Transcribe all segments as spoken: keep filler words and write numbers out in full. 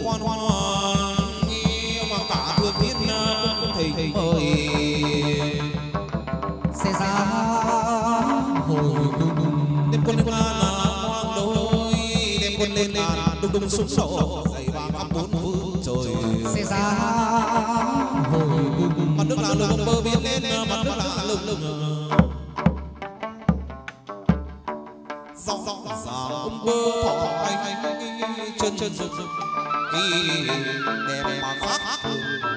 quan hoàng mà cả thương thiên cũng thỉnh mời sẽ ra hồi cung đem quân lên ngàn hoang đôi đem quân lên ngàn đùng đùng súng nổ dày vàng khắp bốn phương trời sẽ ra hồi cung mặt nước là lừng bờ biển lên mặt nước là lừng lừng rõ ràng ông bơ thọ anh chân chân rực đẹp mà khác thường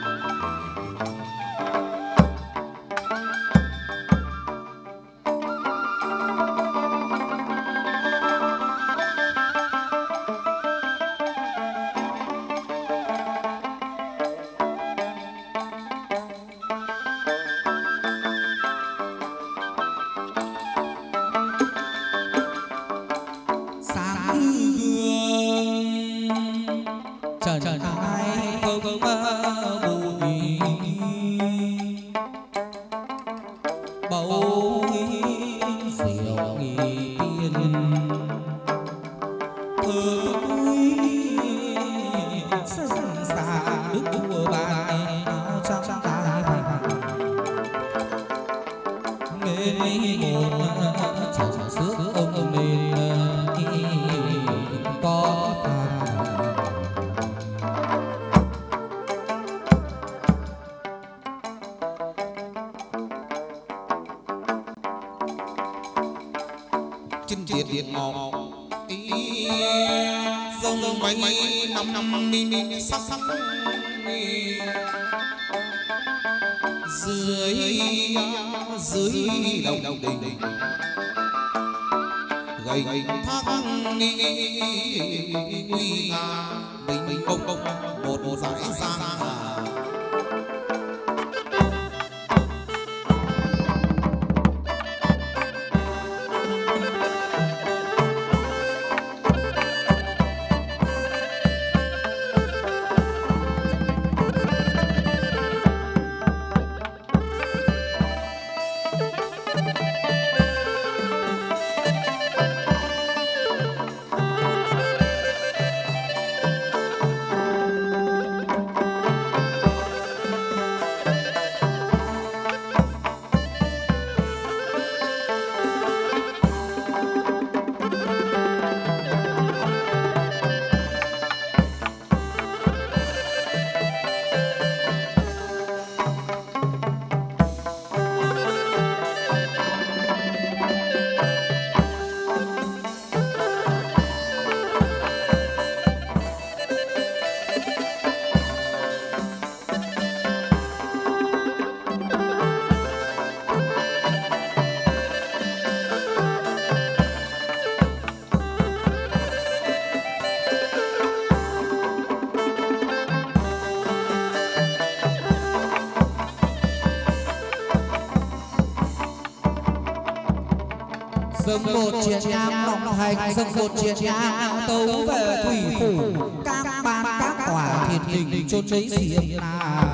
dâng một chiến nhang lòng thành dâng một chiến nhang tấu về thủy phủ các ban các tòa thiên đình chôn đấy xiềng là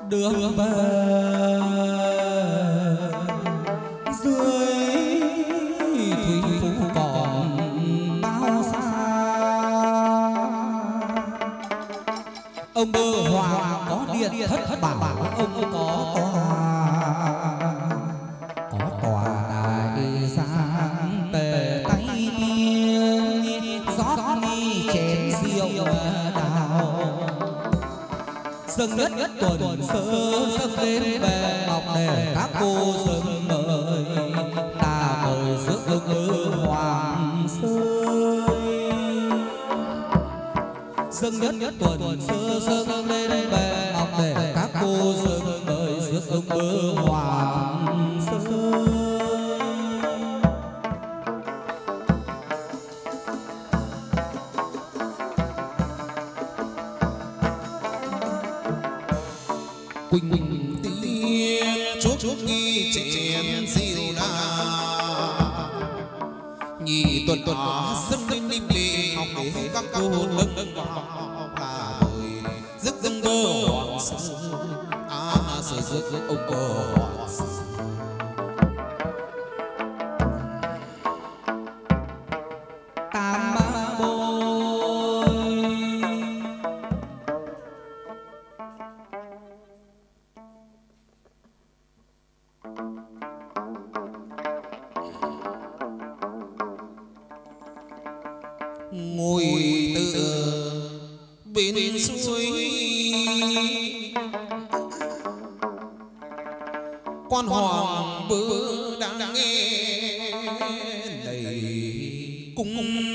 đường về dưới thủy phủ còn bao xa. Ông bơ hoàng có điện thất bảo, ông có tòa có tòa đại giang tề tay tiên rót ni chén rượu đào. Dâng nhất nhất tuần sơ dâng lên bè ngọc để các cô dâng mời, ta mời rước ông bơ hoàng sơi. Dâng nhất nhất tuần sơ dâng lên bè ngọc để các cô dâng mời rước ông bơ hoàng sơi. Quỳnh Quỳnh tiên chúc chúc nghi chén rượu đà, nhị tuần tuần dâng lên lim lệ ngọc để các cô nâng nâng vào là đời rước dâng bơ hoàng sơ. À sơ rước ông bơ hoàng sơ. Tam bôi ngồi tựa bên suối, quan hoàng bơ đang nghe đầy cung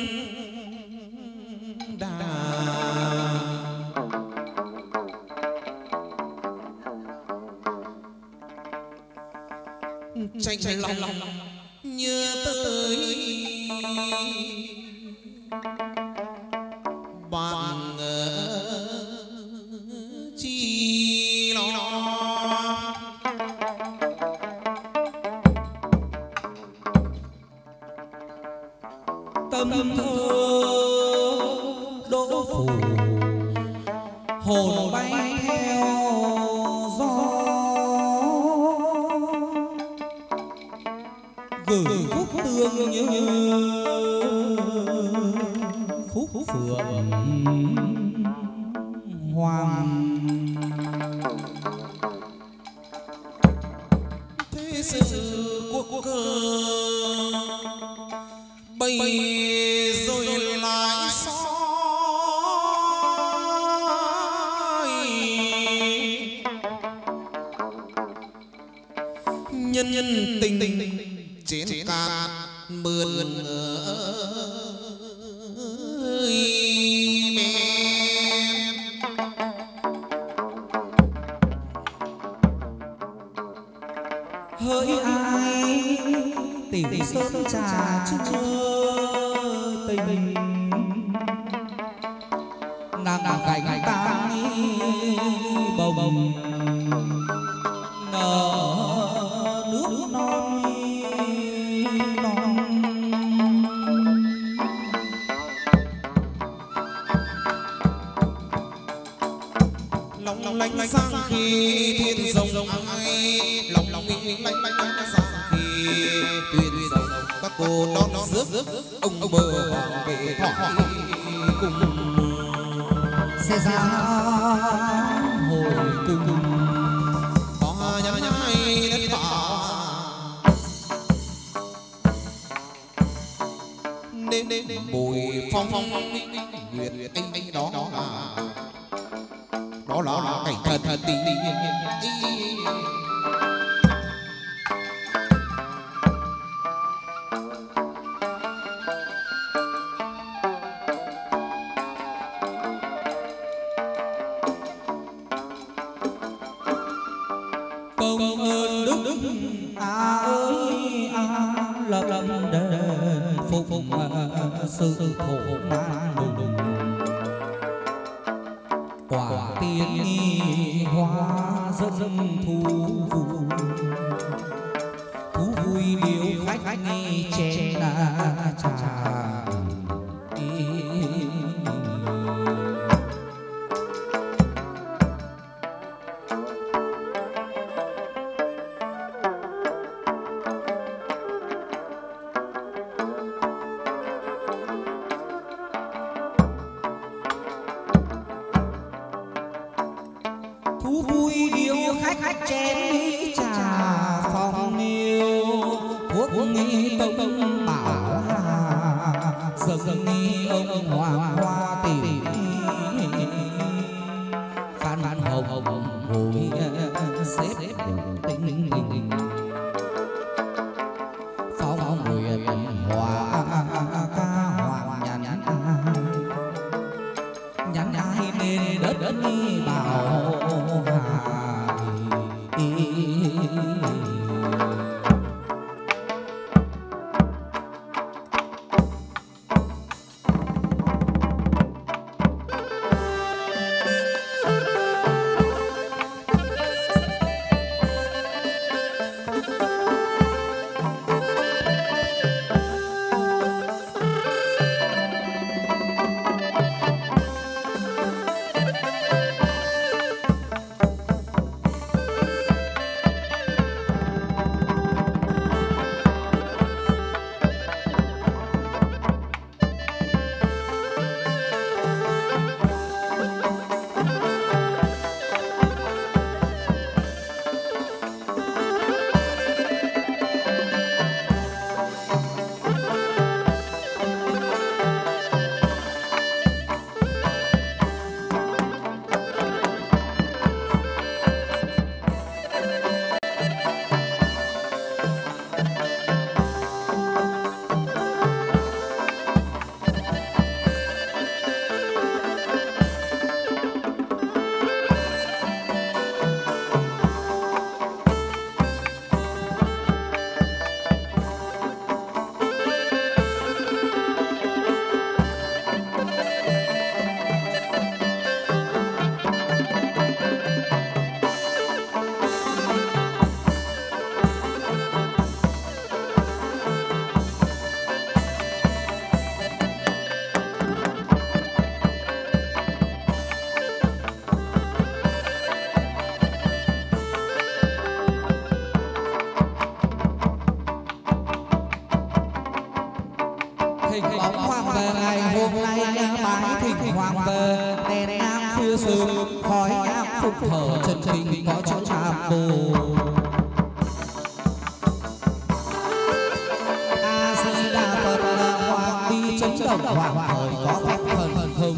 đà. Tranh lòng nhớ tới bạn chi lo. tâm thơ đỗ phủ hồn bay theo gió, gửi khúc tương như khúc phượng hoàng. Thế sự cuộc cờ bay rồi lại soi, nhân nhân tình chén cạn mượn ơi men. Hỡi ai tìm sớm trà chưa tình, nàng cánh tang bồng nở nước non non. Lòng lanh sang khi thiên rồng ai, lòng lòng mình lanh lanh sang khi tuyên rồng các cô đón rước ông bơ hoàng về thọ cùng sẽ ra hồi cùng. có nhã nhai đất phả nên bùi phong phong nguyệt anh anh đó là đó là cảnh thần thần tình. Công ơn đức đức à ơi à lập lập đền phục sự thổ man đùng. Quả tiên nghi hoa dâng thu vui, thú vui biếu khách nghi chén trà. chén đi trà phong yêu thuốc nghi tông bảo hà dâng nghi ông hoàng hoa tỷ phan hồng ngồi xếp tinh phong nguyện hòa ca hoàng nhắn nhắn ai nên đất đất bảo hà. Thỉnh bóng hoàng về ngày hôm nay bái thỉnh hoàng về đèn nhang khuya sớm khói nhang phục thở chân kinh có chỗ nam bồ. A Di Đà Phật hoàng đi chấn động hoàng thời có phép thần thông.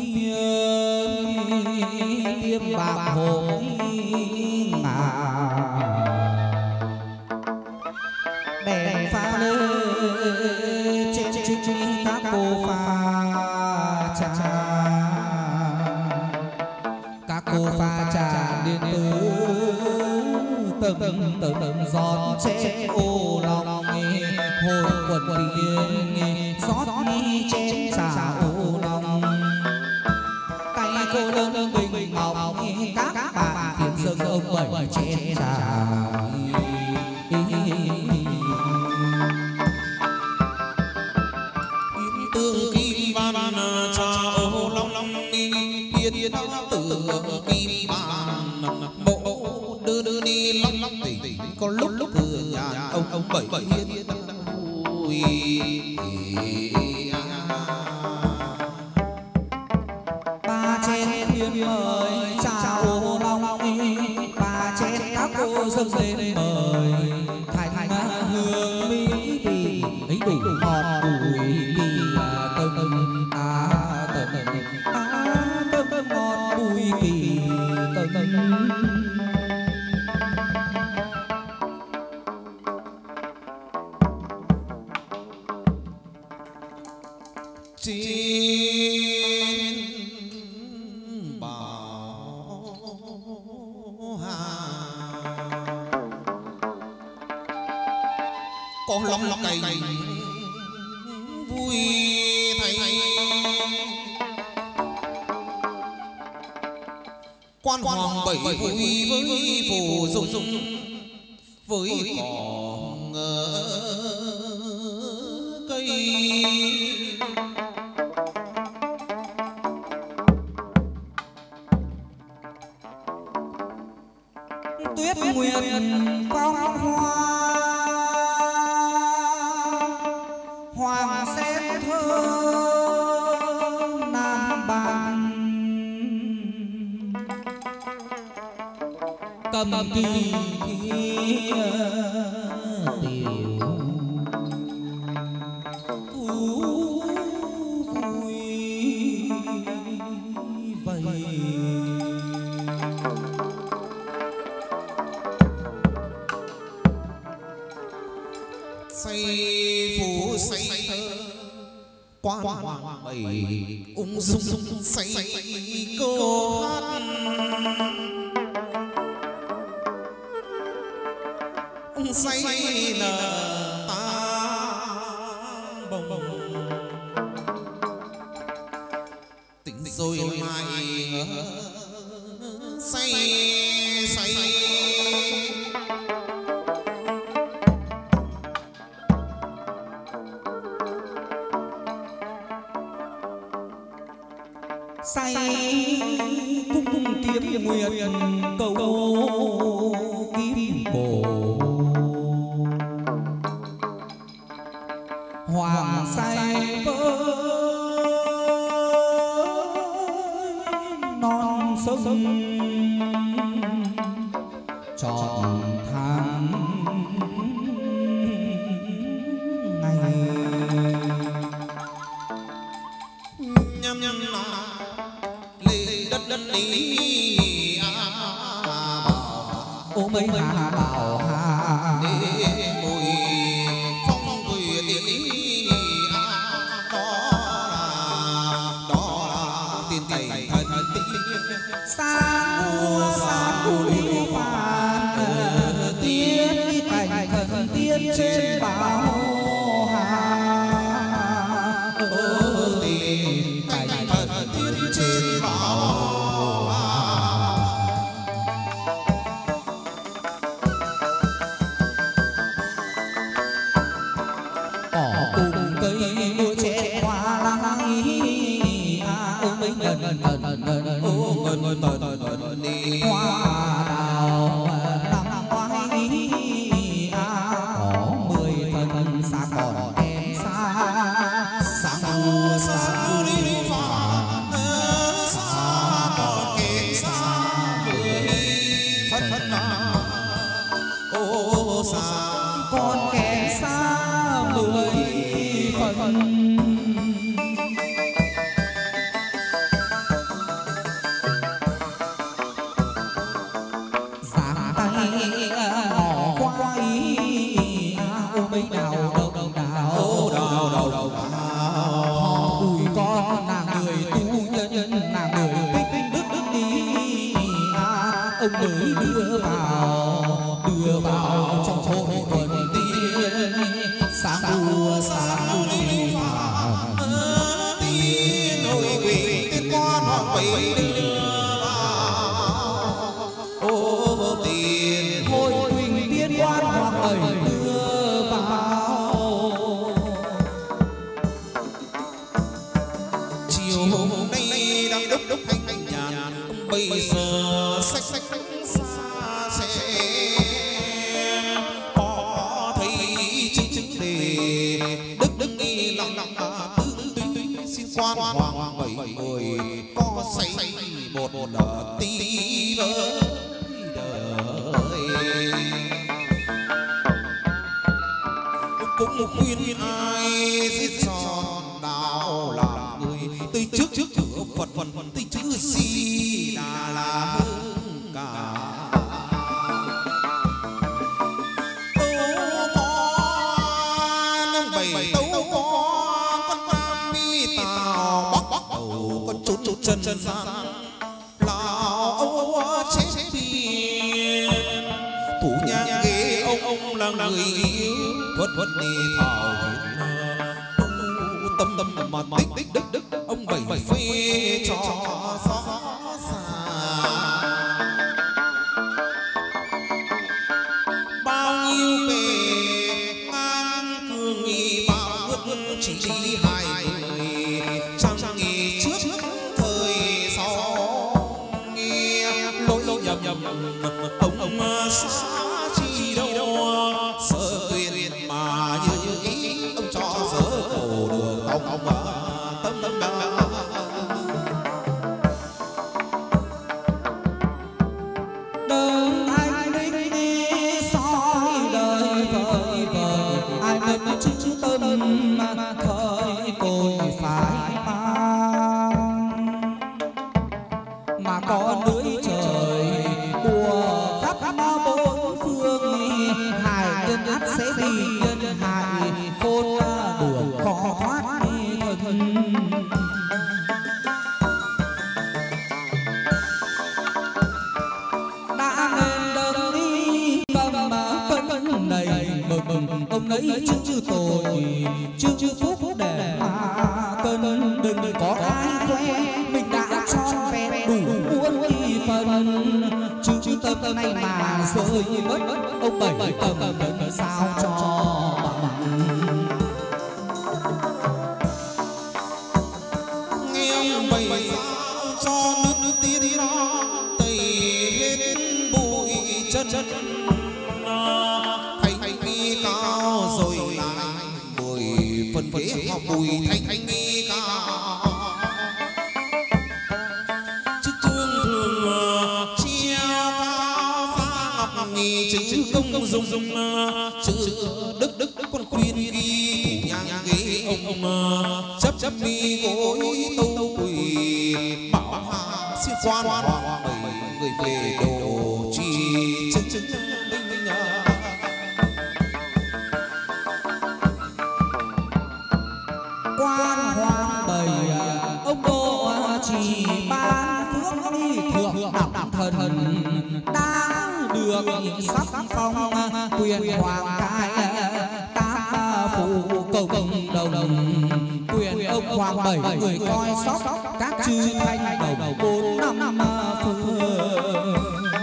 thiên tiêm bạc hồn ngà đèn pha lê trên trích các cô pha trà các cô pha trà điện tử từng từng giọt trên ô lòng hồi quần tiền rót đi trên trà ô lòng tay cô đơn bình ngọc các bạn thiền dâng ông bảy trên trà tương kim ban trà ô long yên tử kim ban mộ đưa đưa đi long long tỉnh có lúc lúc thừa nhà ông ông bảy bảy hiên vui ba trên thiên mời trà ô long ba trên các cô dâng lên mời thành hương mỹ vị ấy đủ ngọt bùi kỳ tâm á tâm á tâm ngọt bùi kỳ tâm trên bảo hà có lòng cày vui thay quan hoàng bảy vui với phù dung với cỏ ngỡ cây tuyết nguyệt phong hoa hoàng sen thơ nam bằng cầm kỳ tiểu thú vui vầy say phù say thơ quan hoàng bảy ung dung say cô hát ung say nở ta bồng bồng tỉnh rồi mai say say say cung cung kiếm nguyệt cầu kim cổ hoàng say với non sông trọn tháng ngày nhâm nhâm lê đất đất lý ô mấy hà bảo hà mùi phong quỳ tiếng lý đó là đó là tiền tài thần sa mua sa bụi phàn tiên cảnh thần tiên trên bảo hà ơ tiền cảnh thần tiên trên bảo cỏ cùng cây đua che hoa lang ơ mấy ngần ngần ngần ngần ô ngần ngần ngần ngần đi hoa đào năm ngoái có mười phần xa còn em xa xa mùa xa mùa đi phá xa còn kém xa mười phân nào ô xa còn kém xa mười phần ông mới đưa vào đưa vào trong hội quần tiên sáng mùa sáng đi vào tiên ôi quỷ tiên con hoàng bảy đưa vào ô tiền hội quỳnh tiên quan hoàng bảy đưa vào chiều hôm nay đang đốc đốc thanh nhàn bây giờ sách sách xa xem có thấy chứng chứng đề đức đức nghi lòng lòng tư túy xin quan hoàng bảy người có say một đợt tí với đời cũng khuyên ai giết tròn đạo làm người tới trước trước cửa Phật Phật tới chữ Si Đà là hơn cả tấu con bảy tấu con con tam mi tào bắc bắc đầu con trốn trốn chân chân gian lão âu chết biên thủ nhang ghế ông ông là người yêu thuận thuận đi thảo tâm tâm mà tích tích đức đức ông bảy phê cho gió xa bao nhiêu kề ngang cường nghi bao ước chỉ hai người chẳng nghi trước thời sau nghe lỗi lỗi nhầm nhầm ông ông xa chi đâu sợ tuyệt mà như ý ông cho sở cầu đường ông ông tâm tâm tâm đời anh đích đi soi đời vời vời ai ngân chữ tâm thời tôi phải mang mà có lưới trời bùa khắp bốn phương hại nhân ắt sẽ bị nhân hại khôn đường khó thoát thân đã nên đấng đi cầm mà cân đầy mừng ông lấy chữ tội chữ phúc để mà cân đừng có ai khoe mình đã tròn vẹn đủ muôn y phần chữ tâm này mà rơi mất ông bảy tầm cân sao cho bằng nghe ông bảy sao cho nước nước tiên đó tây hết bụi chân chân thanh thanh nghi cao rồi lại bụi phần ghế họ bụi thanh thanh nghi cao chức thương thường treo cao pha ngọc nghi chữ công dung dung chữ đức đức con khuyên ghi thủ nhang ghế ông ông chấp chấp mi gối tâu quỳ bảo hà xin quan hoàng bảy người về đồ chi chứng chứng linh linh quan hoàng bảy ông đô chỉ ban phước đi thượng đẳng thần đã được sắc phong quyền hoàng cai tam phụ cộng đồng quyền ông hoàng bảy người coi sóc các chư thanh đồng bốn năm phương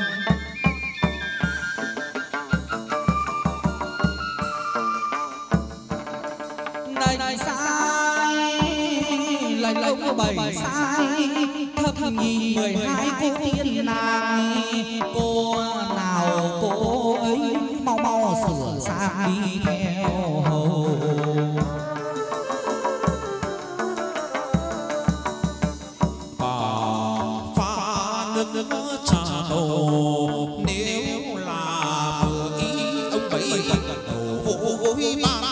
này sai lành ông bảy sai thập nhị mười hai cô tiên nàng cô nào cô ấy mau mau sửa sang đi theo hầu pha nước nước trà đầu nếu là vừa ý ông bảy gật đầu vỗ gối ba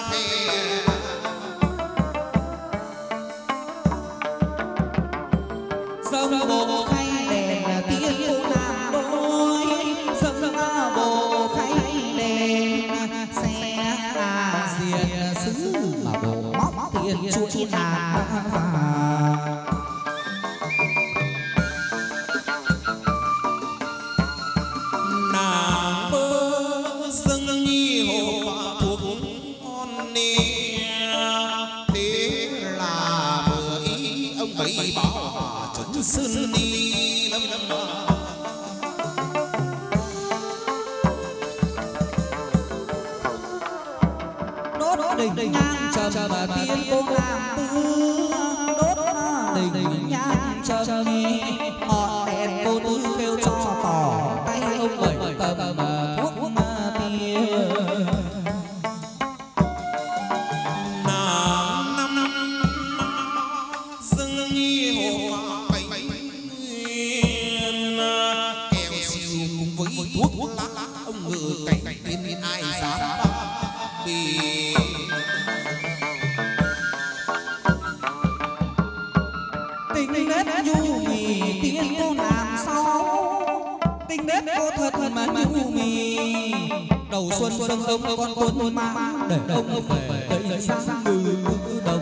dâng bộ khay đèn tiên cô nàng đôi dâng bộ khay đèn xe diền sứ mà bộ móc tiền chuỗi nàng vàng trấn sơn đi lâm lâm đốt đỉnh nhang trầm mà tiên cô nam tư đốt đỉnh nhang trầm ngọn đèn cô tư kêu cho tỏ tay ông bảy cầm mà thuốc tiên nàng năm năm dâng nhi hồ bảy kèo siêu cùng với thuốc lá ông ngự cảnh tiên ai dám vì tình nết nhu mì tiên cô nàng sau tình nết cô thật mà nhu mì đầu xuân xuân ông con quân mang để ông về cây sang ngư đồng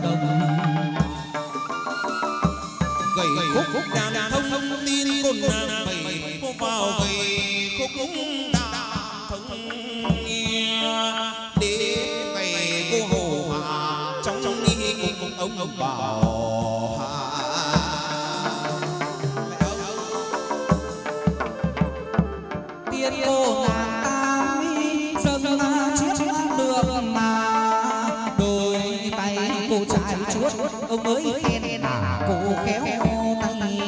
gầy khúc đàn thông thông tin con nàng bảy cô vào gầy khúc cũng đàn thông đến ngày cô hồ hà trong trong đi cùng ông ông bảo tiên cô nàng ta dâng chiếc được mà đôi tay cô trai chuốt ông mới khen là cô khéo tay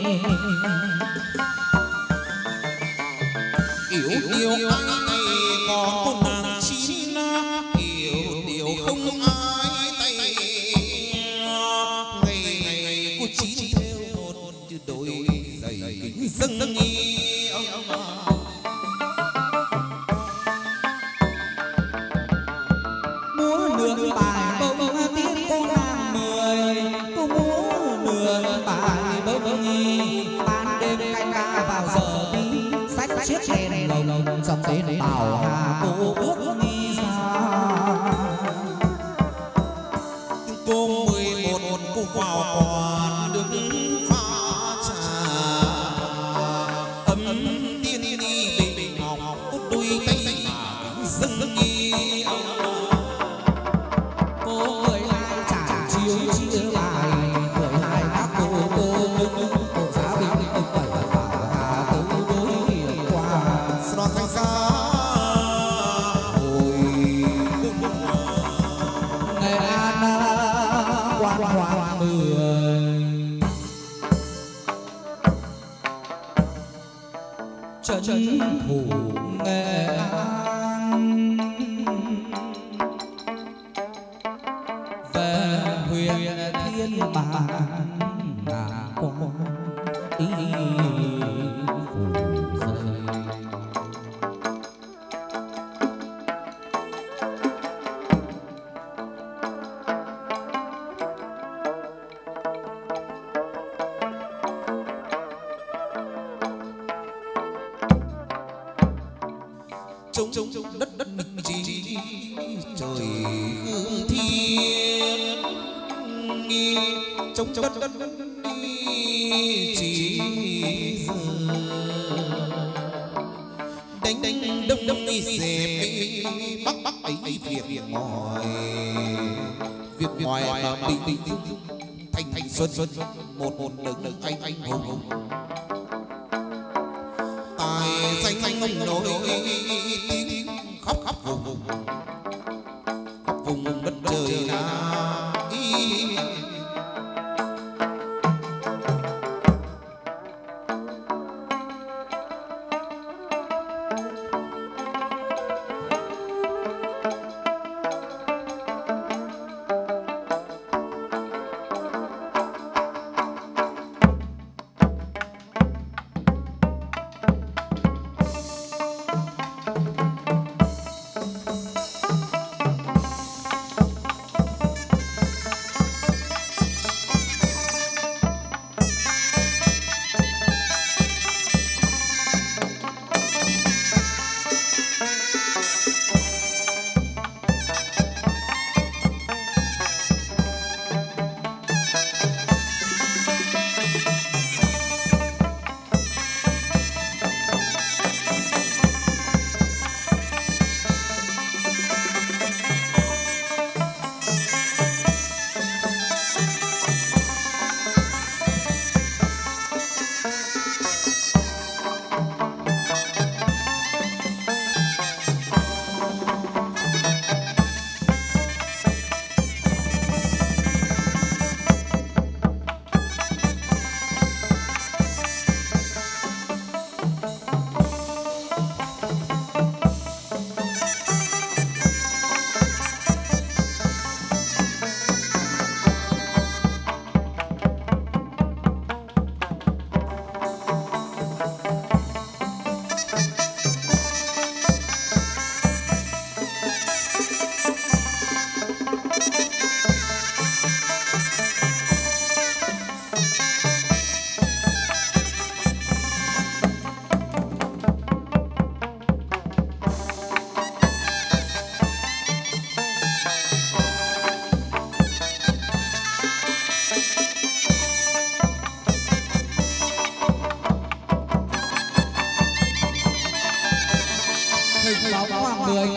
yêu yêu ai này còn cô nàng chín yêu điều không ai tay ngày ngày cô chín theo một đôi giày kính dâng nghi ông múa nửa bài bông tiên cô nàng mười cô múa nửa bài bông nghi ban đêm canh ca vào giờ tí sách chiếc đèn lồng dòng đến bảo hà cô bước đi ra cô mười một cô vào còn đứng pha trà ấm tiên đi bình ngọc cô đôi tay dâng nghi cô mười hai trả chiếu chia bài mười hai các cô cô nương cô giáo bình ông bảy bảo hà cô đối điểm qua sao thanh xa hồi ngày an quan hoàng mười trấn thủ Nghệ An về huyền thiên bản ngà con ý phủ dày trông trông đất đất đất chỉ trời hương thiên trông đất đất chỉ giờ đánh đánh đông đông đi xẹp bắc bắc ấy việc mỏi việc mỏi mà bình bình thanh thanh xuân xuân một một đừng đừng anh anh hùng tài danh danh ông nổi tiếng khắp khắp vùng vùng khắp vùng đất trời na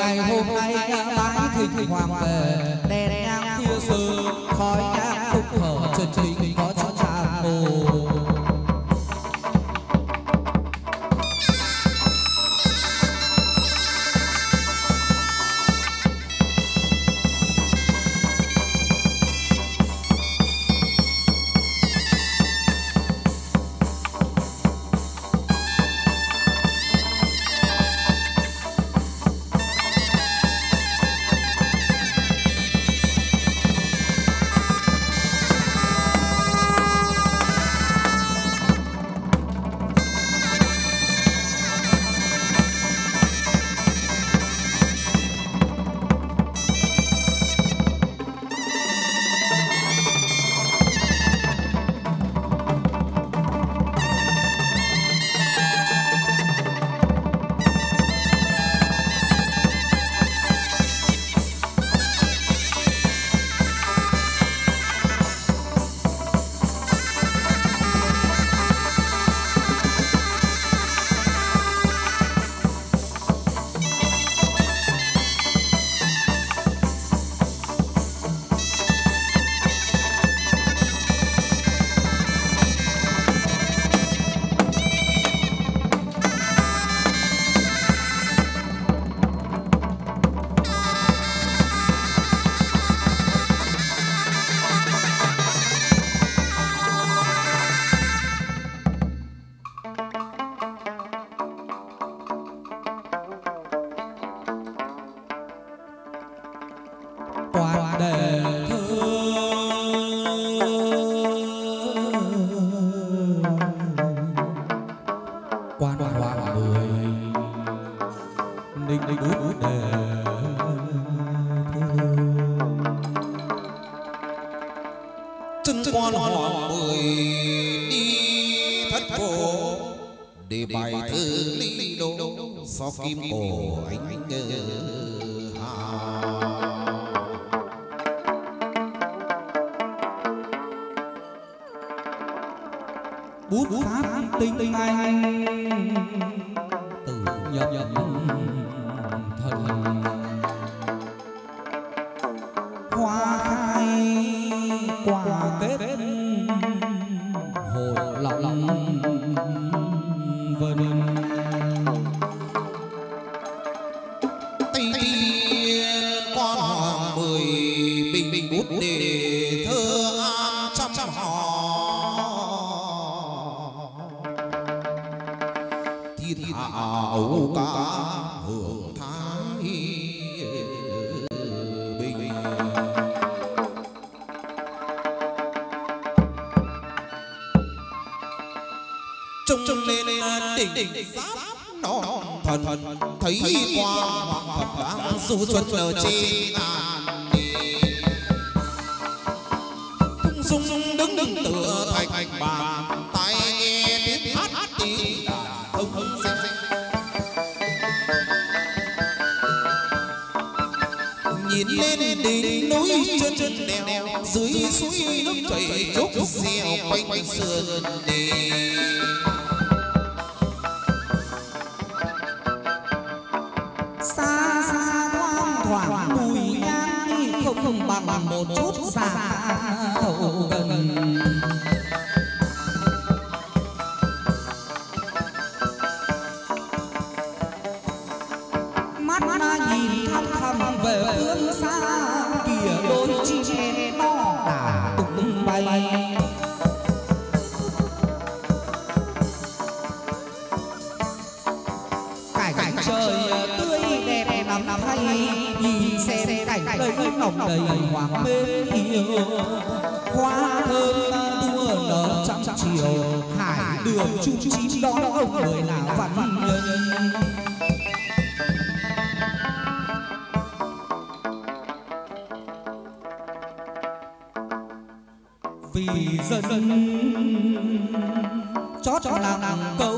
ngày hôm nay bái thỉnh hoàng về, đèn nhang khuya sương khói nhang phúc hở chân chính có cho tràn mồ. Toàn đề thơ quan hoàng mười ninh bút đề thơ chân quan hoàng mười đi thất cổ để bài thơ lý đô so kim cổ ánh ngơ bút pháp tinh anh từ nhập thần hoa khai quả kết hồi lòng vân tây tiên quan hoàng mười bình bình bút đề thơ an trăm hò thiên hảo ca hưởng thái bình trông trông lên đỉnh đỉnh giáp non thần thấy qua hoàng thập đang du xuân ở trên ngàn tung dung đứng đứng tựa thành bàn tay nghe tiếng hát tiếng đàn thông thông xinh nhìn lên đỉnh núi chân chân đèo dưới suối nước chảy chốc reo quanh sườn đê xa xa thoang thoảng mùi nhang không bằng một chút xa hậu gần mắt na nhìn thăm thăm về phương xa kìa đôi chim én nó đã tung bay cảnh trời tươi đẹp nằm thay nhìn xem cảnh đây nồng đầy hoàng mến yêu hoa thơm đua nở trăm chiều hải đường chung chim đón ông người nào văn nhân vì dân chót nặng câu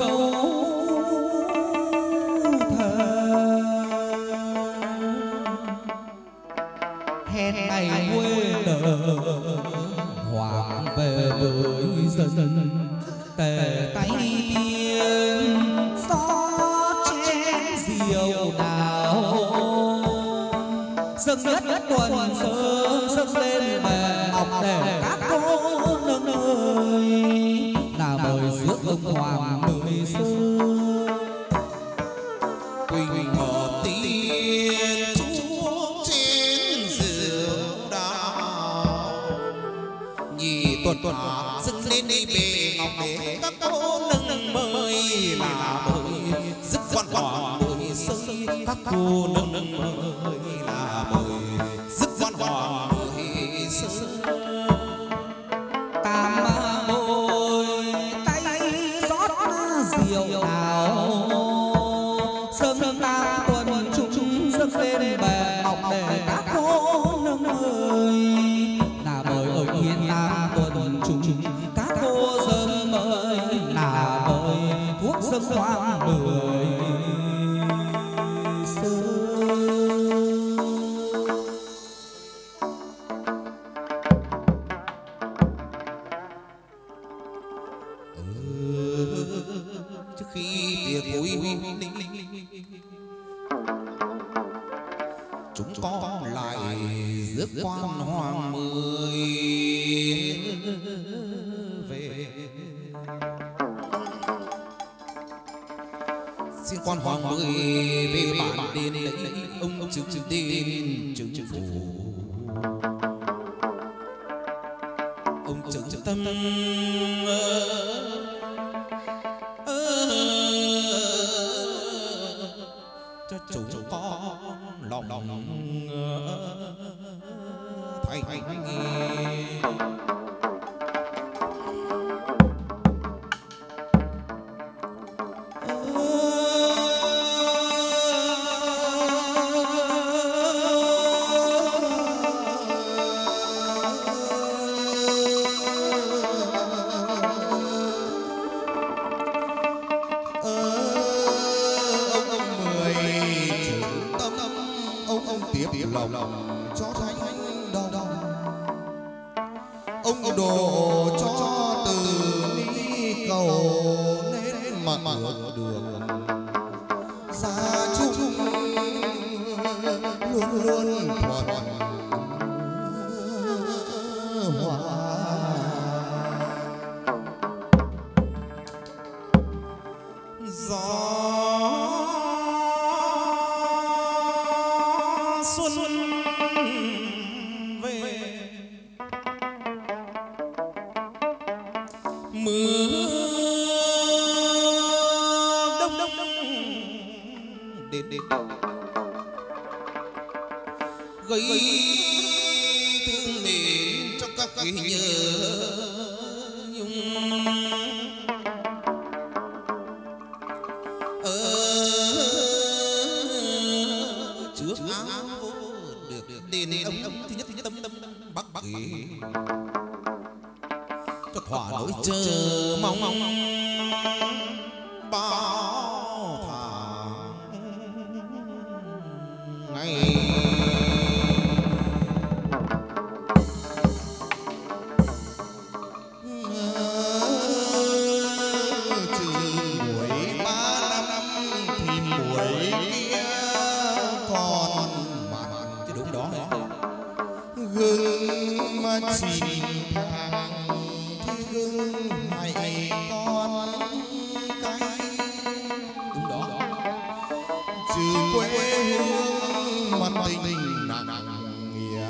hẹn ngày quê nở hoàng về với dân tề tay tiên gió chén diều đào tuần sớm sớm lên bè ngọc để các cô nương ơi là mời rước ông hoàng mười xưa quỳnh mở tiên chúa trên rượu đào nhị tuần tuần dâng lên đi bề ngọc để các cô nương mời là mời rước quan hoàng mười xưa các cô nương mời là mời rước quan hoàng mười xưa tam môi tay rót rượu đào sớm tam tuần chúng dâng lên bè ngọc để các cô nương ơi là mời ở yên tam tuần chúng các cô dâng mời là mời thuốc dâng hoàng mười trước khi tiệc vui chúng con lại rước quan hoàng mười về xin quan hoàng mười về bản đền lấy ông chứng tên chứng phủ ông chứng tâm cho chúng con lòng lòng thay lòng cho thánh đồng ông đồ cho từ ni cầu nên mà ngược đường gia chung luôn luôn thuận hòa gió xuân về mưa đông đông đến đến gây thương mến cho các kỷ nhớ nhung ở trước áo vô được đền ông thứ nhất thứ tâm bắc bắc cho thỏa nỗi chờ mong bao tháng ngày gương mà chìm hàng thì gương hãy con cái đúng đó trừ quê hương mà tình nặng nghĩa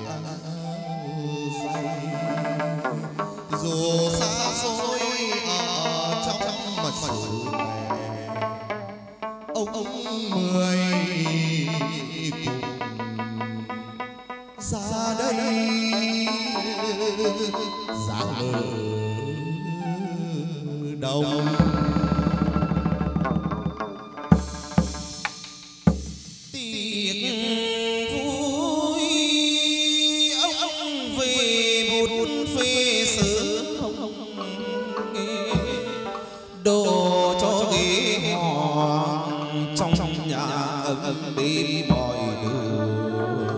dày dù xa xôi ở trong mật sử ông ông mười cùng ra đây dáng bờ đông tiệc vui ông về một phê sớm đồ cho ghế hoàng trong nhà ấm bếp bòi đường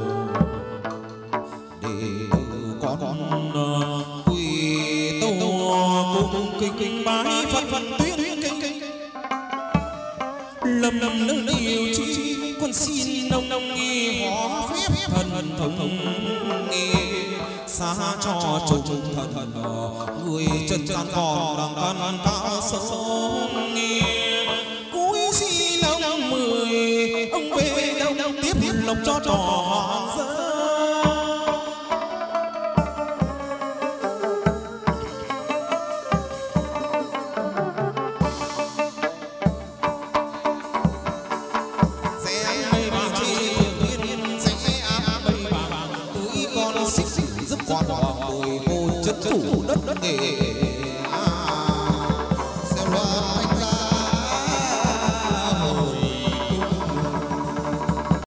con quỳ tô cung kinh kinh bái phật phật tuyên kinh lâm lâm nơi yêu chi con xin nông nông nghi hóa phép thần thông nghi xa cho chúng thần người chân gian còn đang căn cao sông nghi cuối xin nông mười ông về đâu tiếp lộc cho trò hoàng dân. Quan hoàng đồi vô chất thủ đất đất nghề à, xem loa